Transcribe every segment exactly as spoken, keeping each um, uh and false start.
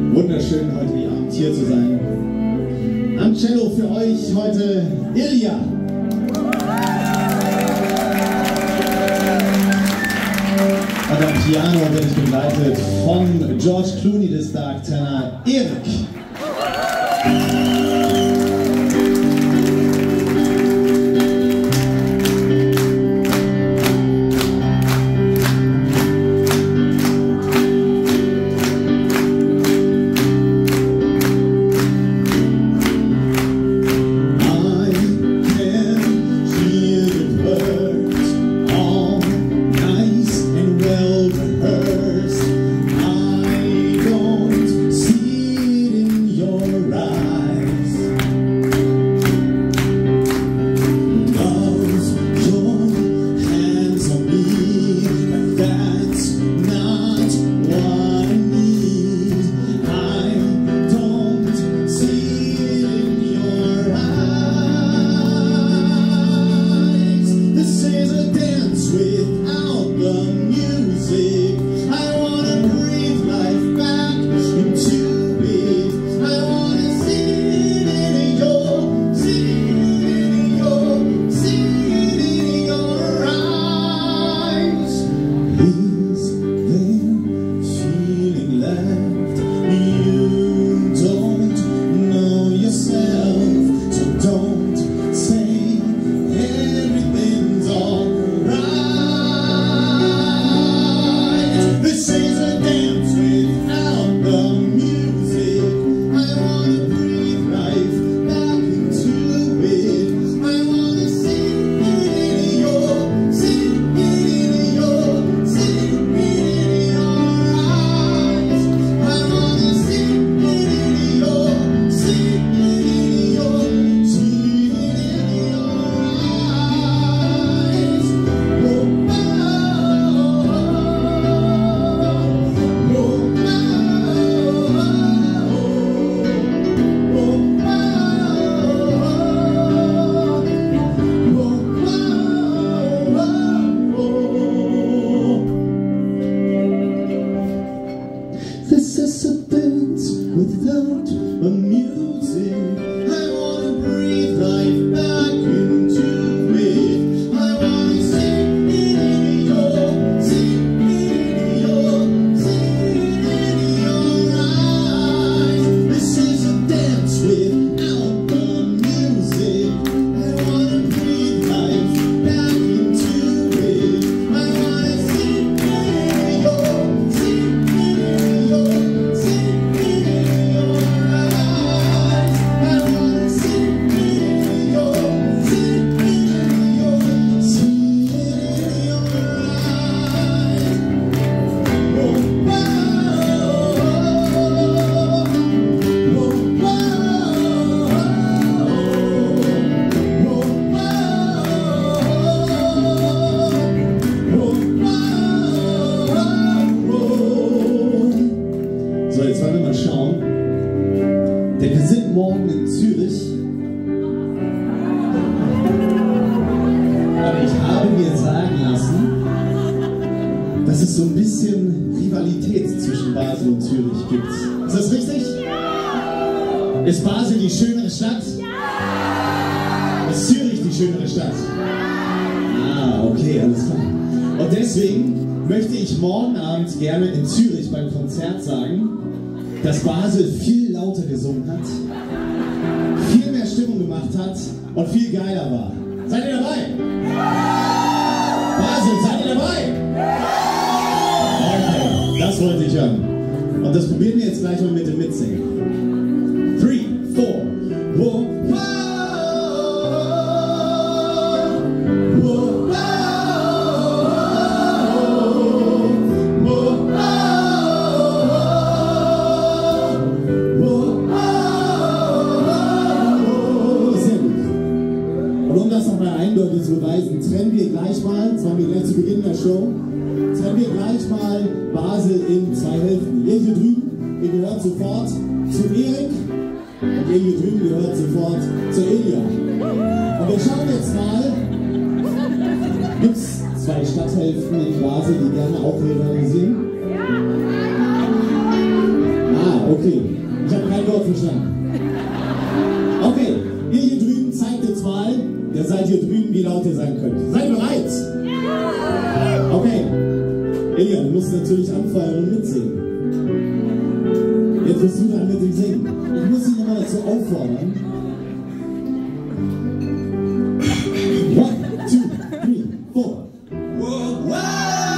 Wunderschön, heute wie Abend hier zu sein. Am Cello für euch heute Ilja. Und am Piano bin ich begleitet von George Clooney, des Dark Tenor Erik. Dass es so ein bisschen Rivalität zwischen Basel und Zürich gibt. Ist das richtig? Ja. Ist Basel die schönere Stadt? Ja. Ist Zürich die schönere Stadt? Ja. Ah, okay, alles klar. Und deswegen möchte ich morgen Abend gerne in Zürich beim Konzert sagen, dass Basel viel lauter gesungen hat, viel mehr Stimmung gemacht hat und viel geiler war. Seid ihr dabei? Ja. Basel, seid ihr dabei? Das wollte ich hören. Und das probieren wir jetzt gleich mal mit dem Mitsingen. Three, four, whoa, whoa, whoa, whoa, whoa. Sehr gut. Und um das nochmal eindeutig zu beweisen, trennen wir gleich mal, das machen wir gleich zu Beginn der Show, trennen wir gleich mal Basel in zwei Hälften. Ihr hier drüben, ihr gehört sofort zu Erik und ihr hier drüben gehört sofort zu Ilja. Und wir schauen jetzt mal, gibt es zwei Stadthälften in Basel, die gerne auch rivalisieren? Ah, okay. verstanden. Okay, ihr hier drüben zeigt jetzt mal, ihr seid hier drüben, wie laut ihr sein könnt. Seid ihr bereit? Okay. Elia, du musst natürlich anfeuern und mitsingen. Jetzt wirst du dann mit ihm singen. Ich muss dich nochmal dazu auffordern. One, two, three, four. Whoa, whoa.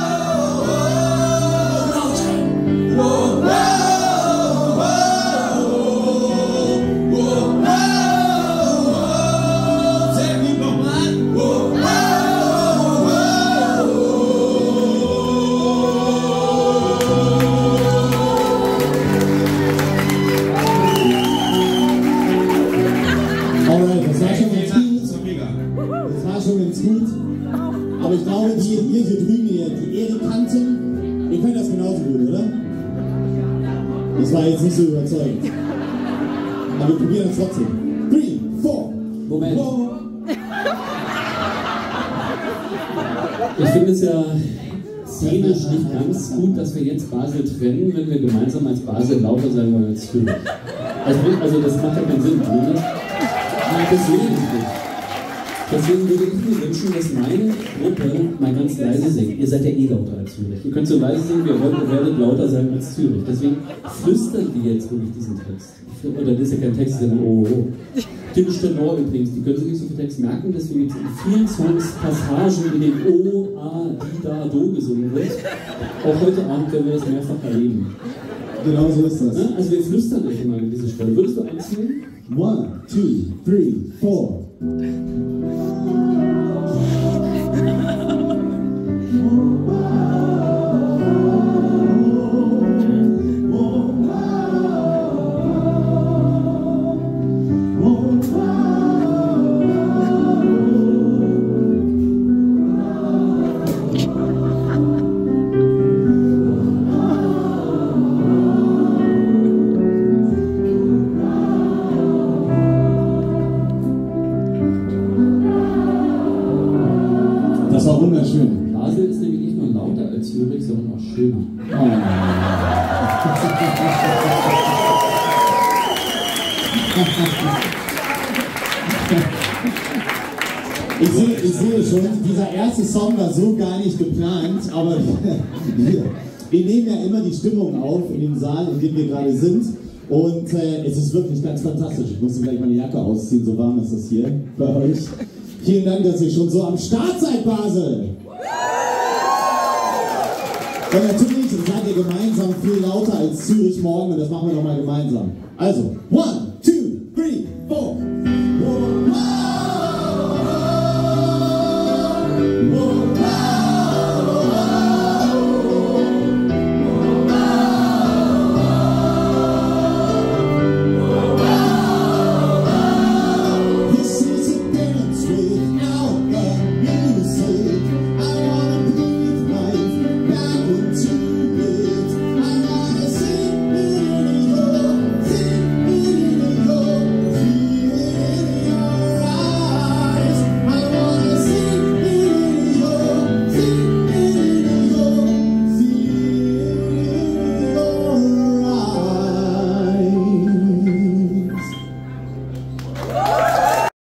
Aber ich glaube, die, ihr hier drüben, die, die Ehre kannten, ihr könnt das genauso gut, oder? Das war jetzt nicht so überzeugend. Aber wir probieren das trotzdem. Three, four. Moment. Wow. Ich finde es ja szenisch nicht ganz gut, dass wir jetzt Basel trennen, wenn wir gemeinsam als Basel lauter sein wollen als Zürich. Also, also das macht ja keinen Sinn, oder? Nein, deswegen nicht. Deswegen würde ich mir wünschen, dass meine Gruppe mal ganz leise singt. Ihr seid ja eh lauter als Zürich. Ihr könnt so leise singen, wie ihr wollt, ihr werdet lauter sein als Zürich. Deswegen flüstern die jetzt wirklich diesen Text. Oder das ist ja kein Text, sondern oh, oh. Typisch Tenor übrigens, die können sich nicht so viel Text merken, deswegen gibt es in vielen Songs Passagen, in denen O, A, Di, Da, Do gesungen wird. Auch heute Abend werden wir das mehrfach erleben. Genau so ist das. Also wir flüstern euch mal an dieser Stelle. Würdest du einziehen? One, two, three, four. Das war wunderschön. Basel ist nämlich nicht nur lauter als Zürich, sondern auch schöner. Oh. Ich sehe, ich sehe schon, dieser erste Song war so gar nicht geplant, aber wir, wir nehmen ja immer die Stimmung auf in dem Saal, in dem wir gerade sind. Und äh, es ist wirklich ganz fantastisch. Ich musste gleich meine Jacke ausziehen, so warm ist das hier bei euch. Vielen Dank, dass ihr schon so am Start seid, Basel! Und natürlich seid ihr gemeinsam viel lauter als Zürich morgen und das machen wir doch mal gemeinsam. Also, one!